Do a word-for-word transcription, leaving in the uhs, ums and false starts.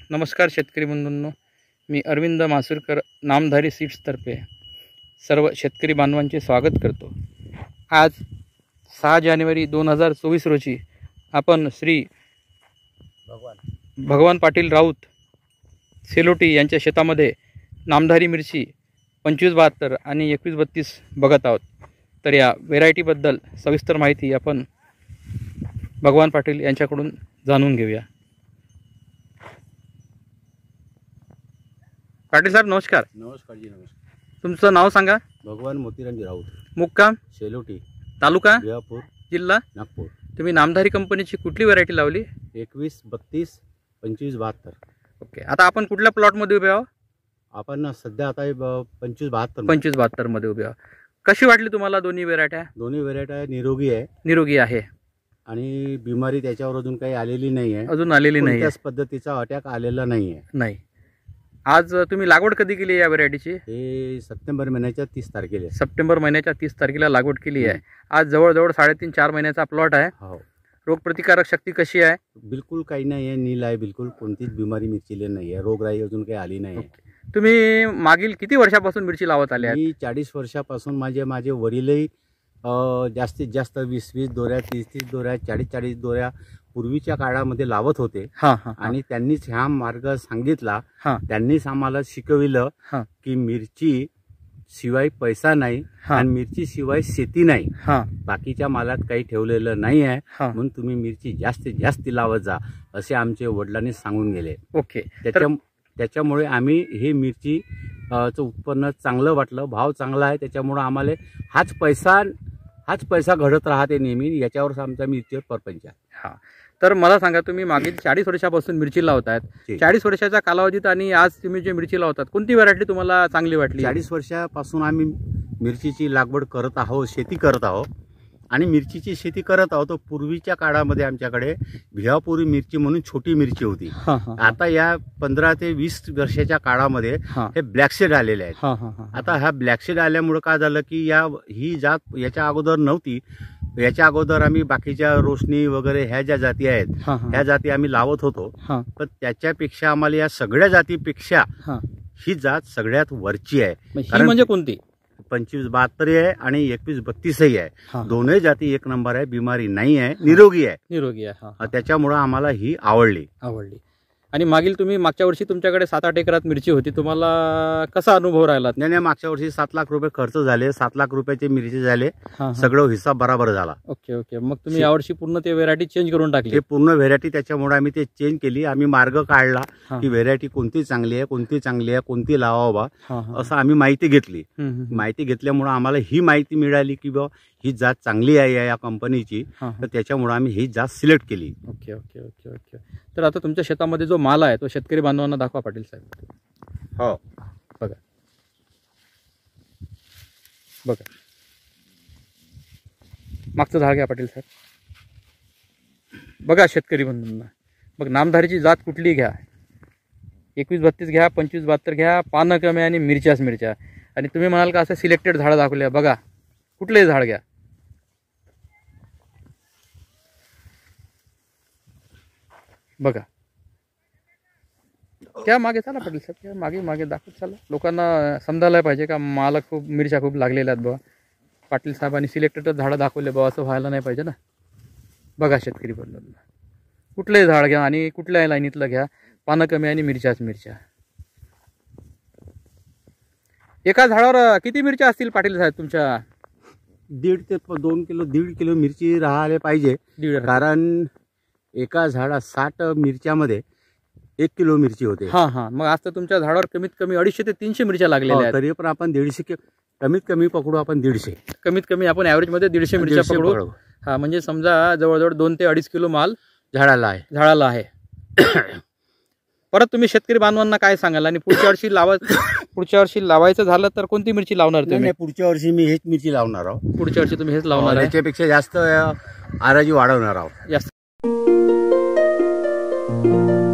नमस्कार शेतकरी बंधूंनो, मी अरविंद मासुरकर नामधारी सीड्सतर्फे सर्व शेतकरी बांधवांचे स्वागत करतो। आज सहा जानेवारी दोन हजार चोवीस रोजी आपण श्री भगवान भगवान पाटील राऊत सेलोटी यांच्या शेतामध्ये नामधारी मिरची पंचवीस बहात्तर आणि एकवीस बत्तीस बघत आहोत। तर या व्हेरायटीबद्दल सविस्तर माहिती आपण भगवान पाटील यांच्याकडून जाणून घेऊया। पाटील साहेब नमस्कार। नमस्कार जी नमस्कार। तुमचं नाव सांगा। भगवान मोतीरामजी राऊत, मुक्काम सेलोटी, तालुका बिहापूर, जिल्हा नागपूर। तुम्ही नामधारी कंपनीची कुठली व्हरायटी लावली? एकवीस बत्तीस पंचवीस बहात्तर। ओके, आता आपण कुठल्या प्लॉटमध्ये उभे आहोत? आपण सध्या आता पंचवीस बहात्तर पंचवीस बहात्तर मध्ये उभे आहोत। कशी वाटली तुम्हाला दोन्ही व्हरायट्या? दोन्ही व्हरायटी निरोगी आहे निरोगी आहे आणि बिमारी त्याच्यावर अजून काही आलेली नाही आहे, अजून आलेली नाही, त्याच पद्धतीचा अटॅक आलेला नाही आहे। नाही। आज तुम्ही लागवड कधी केली या व्हरायटीची? हे सप्टेंबर महिन्याच्या तीस तारखेला सप्टेंबर महिन्याच्या तीस तारखेला लागवड केली आहे। आज जवळजवळ साडेतीन चार महिन्याचा प्लॉट आहे। हो। रोगप्रतिकारक शक्ती कशी आहे? बिलकुल काही नाही आहे, नील आहे, बिलकुल कोणतीच बिमारी मिरचीला नाही आहे, रोगराई अजून काही आली नाही आहे। तुम्ही मागील किती वर्षापासून मिरची लावत आले? मी चाळीस वर्षापासून माझे माझे वडीलही जास्तीत जास्त वीस वीस दोऱ्या, तीस तीस दोऱ्या, चाळीस चाळीस दोऱ्या पूर्वीच्या काळामध्ये लावत होते। हा हा आणि त्यांनीच हा मार्ग सांगितला, हा त्यांनीच आम्हाला शिकविलं हा की मिरची शिवाय पैसा नाही आणि मिरची शिवाय शेती नाही, हा बाकीच्या मालात काही ठेवलेलं नाही आहे, हा म्हणून तुम्ही मिरची जास्तीत जास्त लावत जा असे आमचे वडिलांनी सांगून गेले। ओके, त्याच्या त्याच्यामुळे आम्ही हे मिरची चं उत्पन्न चांगलं वाटलं, भाव चांगला आहे, त्याच्यामुळे आम्हाला हाच पैसा हाच पैसा घडत राहते नेहमी, याच्यावर आमचा मिरचीवर परपंच आहे। हा, तर मला सांगा, तुम्ही मागील चाळीस वर्षापासून मिरची लावतायत, चाळीस वर्षाच्या कालावधीत आणि आज तुम्ही जे मिरची लावतात कोणती व्हरायटी तुम्हाला चांगली वाटली? चाळीस वर्षापासून आम्ही मिरचीची लागवड करत आहोत, शेती करत आहोत आणि मिरचीची शेती करत आहोत। पूर्वीच्या काळामध्ये आमच्याकडे भिहापुरी मिरची म्हणून छोटी मिरची होती। आता या पंधरा ते वीस वर्षाच्या काळामध्ये हे ब्लॅकशेड आलेले आहेत। आता हा ब्लॅकशेड आल्यामुळे काय झालं की या ही जात याच्या अगोदर नव्हती। याच्या अगोदर आम्ही बाकीच्या रोशनी वगैरे ह्या ज्या जाती आहेत ह्या जाती आम्ही लावत होतो, पण त्याच्यापेक्षा आम्हाला या सगळ्या जातीपेक्षा ही जात सगळ्यात वरची आहे। म्हणजे कोणती? पंचवीस बहात्तर आहे आणि एकवीस बत्तीसही आहे। दोन्ही जाती एक नंबर आहे, बिमारी नाही आहे, निरोगी आहे निरोगी आहे त्याच्यामुळे आम्हाला ही आवडली आवडली आणि मागील तुम्ही मागच्या वर्षी तुमच्याकडे सात आठ एकरात मिरची होती, तुम्हाला कसा अनुभव राहिला? नाही नाही, मागच्या वर्षी सात लाख रुपये खर्च झाले, सात लाख रुपयाचे मिरची झाले, सगळं हिसाब बराबर झाला। ओके ओके, मग तुम्ही यावर्षी पूर्ण ते व्हेरायटी चेंज करून टाकली? ते पूर्ण व्हेरायटी त्याच्यामुळे आम्ही ते चेंज केली, आम्ही मार्ग काढला की व्हेरायटी कोणती चांगली आहे, कोणती चांगली आहे, कोणती लावावा असं आम्ही माहिती घेतली। माहिती घेतल्यामुळे आम्हाला ही माहिती मिळाली की बा ही जात चांगली आहे या कंपनीची, तर त्याच्यामुळे आम्ही ही जात सिलेक्ट केली। ओके ओके ओके ओके, तर आता तुमच्या शेतामध्ये जो माल आहे तो शेतकरी बांधवांना दाखवा पाटील साहेब। हो बघा बघा, मागचं झाड घ्या पाटील साहेब, बघा शेतकरी बंधूंना, बघ नामधारीची जात कुठली घ्या, एकवीस बत्तीस घ्या, पंचवीस बहात्तर घ्या, पानं कमी आणि मिरच्याच मिरच्या, आणि तुम्ही म्हणाल का असं सिलेक्टेड झाडं दाखवल्या, बघा कुठलेही झाड घ्या, बघा त्या मागे चला पाटील साहेब, त्या मागे मागे दाखवत चला, लोकांना समजायला पाहिजे का मला खूप मिरच्या खूप लागलेल्या आहेत बघा, पाटील साहेबांनी सिलेक्टेड झाडं दाखवले बघा, असं व्हायला नाही पाहिजे ना। बघा शेतकरी बंधूंना, कुठलंही झाड घ्या आणि कुठल्याही लाईनीतलं घ्या, पानं कमी आणि मिरच्याच मिरच्या। एका झाडावर किती मिरच्या असतील पाटील साहेब तुमच्या? दीड ते दोन किलो दीड किलो मिरची राहायला पाहिजे, कारण एका झाडा साठ मिरच्यामध्ये एक किलो मिरची होते। हा हा, मग आज तर तुमच्या झाडावर कमीत कमी अडीचशे ते तीनशे मिरच्या लागलेल्या आहेत, तरी पण आपण दीडशे कमीत कमी पकडू, आपण दीडशे कमीत कमी आपण ॲव्हरेज मध्ये दीडशे मिरच्या पकडू। हा, म्हणजे समजा जवळजवळ दोन ते अडीच किलो माल झाडाला आहे झाडाला आहे। परत तुम्ही शेतकरी बांधवांना काय सांगाल आणि पुढच्या वर्षी लावा पुढच्या वर्षी लावायचं झालं तर कोणती मिरची लावणार तुम्ही? पुढच्या वर्षी मी हेच मिरची लावणार आहोत। पुढच्या वर्षी तुम्ही हेच लावणार, त्याच्यापेक्षा जास्त आराजी वाढवणार आहोत जास्त।